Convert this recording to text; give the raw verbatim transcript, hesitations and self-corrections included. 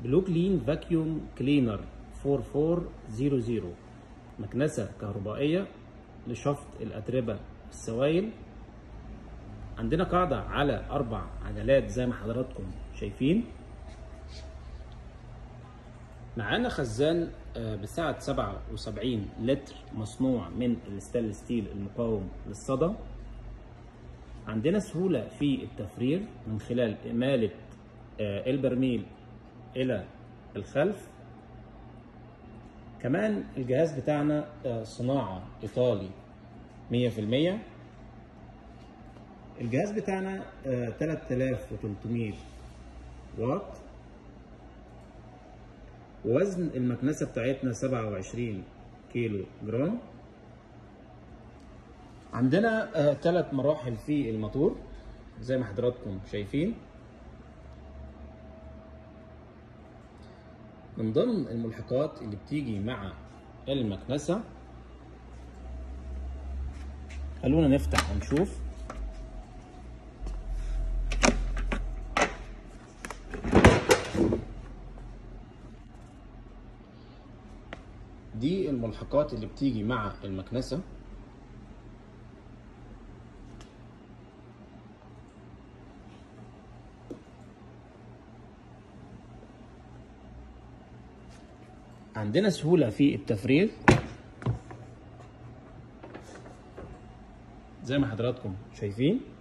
بلو كلين فاكيوم كلينر أربعة أربعة صفر صفر، مكنسة كهربائية لشفط الأتربة والسوائل. عندنا قاعدة على أربع عجلات زي ما حضراتكم شايفين. معانا خزان بسعة سبعة وسبعين لتر مصنوع من الستانلس ستيل المقاوم للصدى. عندنا سهولة في التفريغ من خلال إمالة البرميل إلى الخلف. كمان الجهاز بتاعنا صناعة إيطالي مية في المية. الجهاز بتاعنا تلاتة آلاف وتلتمية واط. وزن المكنسة بتاعتنا سبعة وعشرين كيلو جرام. عندنا ثلاث مراحل في الموتور زي ما حضراتكم شايفين. من ضمن الملحقات اللي بتيجي مع المكنسة، خلونا نفتح ونشوف. دي الملحقات اللي بتيجي مع المكنسة. عندنا سهولة في التفريغ زي ما حضراتكم شايفين.